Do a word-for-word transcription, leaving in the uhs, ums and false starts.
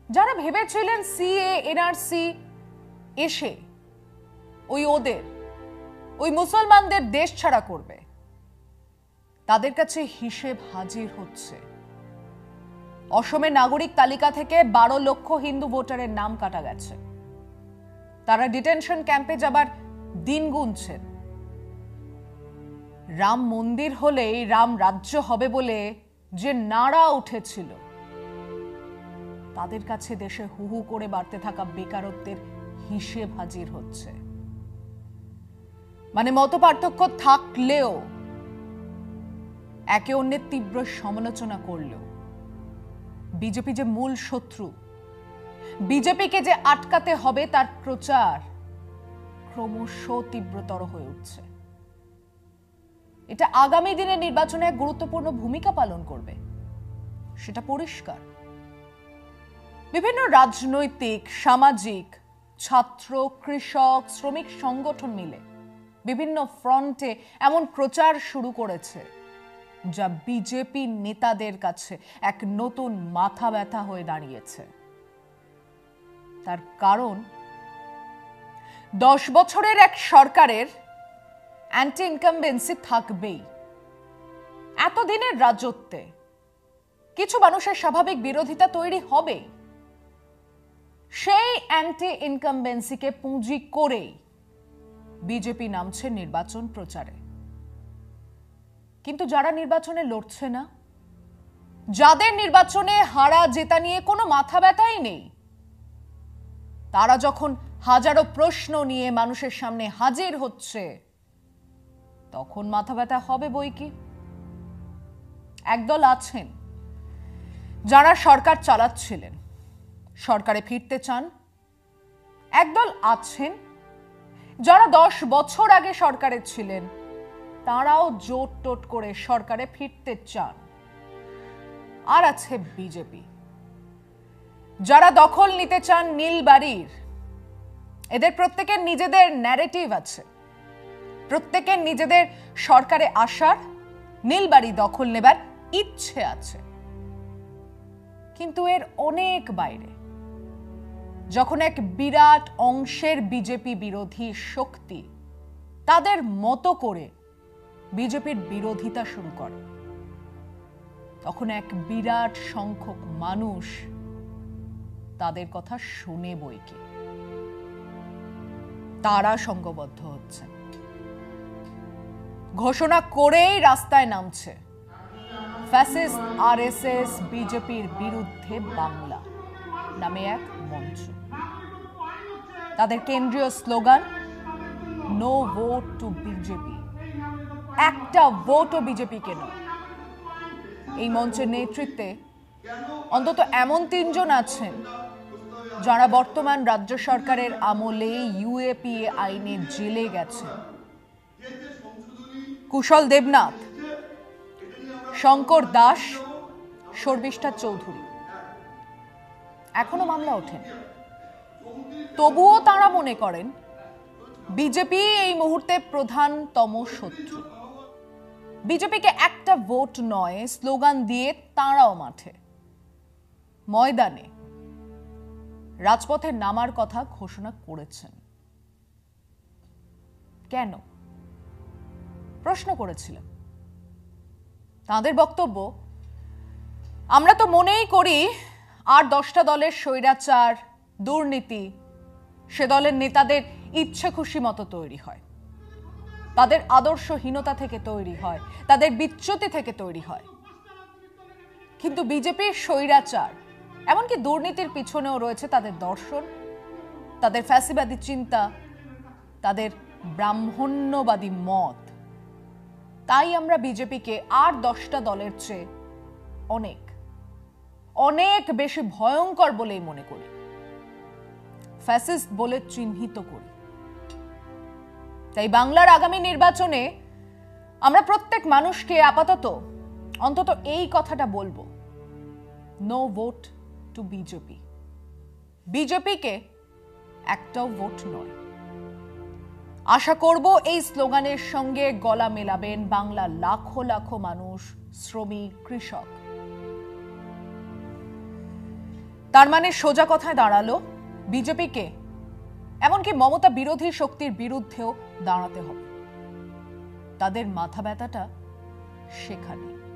যারা ভেবেছিলেন CA NRC এসে ওই ওদের ওই মুসলমানদের দেশ ছাড়া করবে, তাদের কাছে হিসেব হাজির হচ্ছে। অসমের নাগরিক তালিকা থেকে বারো লক্ষ হিন্দু ভোটারের নাম কাটা গেছে। তারা ডিটেনশন ক্যাম্পে যাবার দিন গুনছেন। রাম মন্দির হলেই রাম রাজ্য হবে বলে যে নাড়া উঠেছিল, তাদের কাছে দেশে হু হু করে বাড়তে থাকা বেকারত্বের হিসেব হাজির হচ্ছে। মানে মত পার্থক্য থাকলেও একে অন্যের তীব্র সমালোচনা করলেও বিজেপি যে মূল শত্রু, বিজেপিকে যে আটকাতে হবে তার প্রচার ক্রমশ তীব্রতর হয়ে উঠছে। এটা আগামী দিনের নির্বাচনে এক গুরুত্বপূর্ণ ভূমিকা পালন করবে, সেটা পরিষ্কার। বিভিন্ন রাজনৈতিক, সামাজিক, ছাত্র, কৃষক, শ্রমিক সংগঠন মিলে বিভিন্ন ফ্রন্টে এমন প্রচার শুরু করেছে যা বিজেপি নেতাদের কাছে এক নতুন মাথা ব্যথা হয়ে দাঁড়িয়েছে। তার কারণ, দশ বছরের এক সরকারের অ্যান্টি ইনকামবেন্সি থাকবেই। এতদিনের রাজত্বে কিছু মানুষের স্বাভাবিক বিরোধিতা তৈরি হবেই। সেই অ্যান্টি ইনকামবেন্সিকে পুঁজি করেই বিজেপি নামছে নির্বাচন প্রচারে। কিন্তু যারা নির্বাচনে লড়ছে না, যাদের নির্বাচনে হারা জেতা নিয়ে কোনো মাথা ব্যথাই নেই, তারা যখন হাজারো প্রশ্ন নিয়ে মানুষের সামনে হাজির হচ্ছে, তখন মাথা ব্যথা হবে বই কি। একদল আছেন যারা সরকার চালাচ্ছিলেন, সরকারে ফিরতে চান। একদল আছেন যারা দশ বছর আগে সরকারে ছিলেন, তারাও জোট টোট করে সরকারে ফিরতে চান। আর আছে বিজেপি, যারা দখল নিতে চান নীলবাড়ির। এদের প্রত্যেকের নিজেদের ন্যারেটিভ আছে, প্রত্যেকের নিজেদের সরকারে আসার, নীলবাড়ি দখল নেবার ইচ্ছে আছে। কিন্তু এর অনেক বাইরে যখন এক বিরাট অংশের বিজেপি বিরোধী শক্তি তাদের মতো করে বিজেপির বিরোধিতা শুরু করে, তখন এক বিরাট সংখ্যক মানুষ তাদের কথা শুনে বইকি। তারা সংঘবদ্ধ হচ্ছে, ঘোষণা করেই রাস্তায় নামছে ফ্যাসিস্ট আরএসএস বিজেপির বিরুদ্ধে বাংলা নামে এক মঞ্চ। তাদের কেন্দ্রীয় slogan, no vote to BJP, একটা ভোটও বিজেপিকে নয়। এই মঞ্চের নেতৃত্বে অন্তত এমন তিনজন আছেন যারা বর্তমান রাজ্য সরকারের আমলে ইউএপিএ আইনে জেলে গেছেন। কুশল দেবনাথ, শঙ্কর দাস, শর্মিষ্ঠা চৌধুরী। এখনো মামলা ওঠেন, তবুও তারা মনে করেন বিজেপি এই মুহূর্তে প্রধানতম শত্রু। বিজেপিকে একটা ভোট নয় স্লোগান দিয়ে তাঁরাও মাঠে, ময়দানে, রাজপথে নামার কথা ঘোষণা করেছেন। কেন? প্রশ্ন করেছিলেন। তাদের বক্তব্য, আমরা তো মনেই করি আর দশটা দলের স্বৈরাচার, দুর্নীতি সে দলের নেতাদের ইচ্ছে খুশি মতো তৈরি হয়, তাদের আদর্শহীনতা থেকে তৈরি হয়, তাদের বিচ্যুতি থেকে তৈরি হয়। কিন্তু বিজেপির স্বৈরাচার, এমনকি দুর্নীতির পিছনেও রয়েছে তাদের দর্শন, তাদের ফ্যাসিবাদী চিন্তা, তাদের ব্রাহ্মণ্যবাদী মত। তাই আমরা বিজেপিকে আর দশটা দলের চেয়ে অনেক অনেক বেশি ভয়ঙ্কর বলেই মনে করি, ফ্যাসিস্ট বলে চিহ্নিত করি। তাই বাংলার আগামী নির্বাচনে আমরা প্রত্যেক মানুষকে আপাতত অন্তত এই কথাটা বলবো, নো ভোট টু বিজেপি। বিজেপিকে একটাও ভোট নয়। আশা করব এই স্লোগানের সঙ্গে গলা মেলাবেন বাংলার লাখো লাখো মানুষ, শ্রমিক, কৃষক। তার মানে সোজা কথায় দাঁড়ালো বিজেপিকে এমনকি মমতা বিরোধী শক্তির বিরুদ্ধেও দাঁড়াতে হবে। তাদের মাথা ব্যথাটা সেখানে।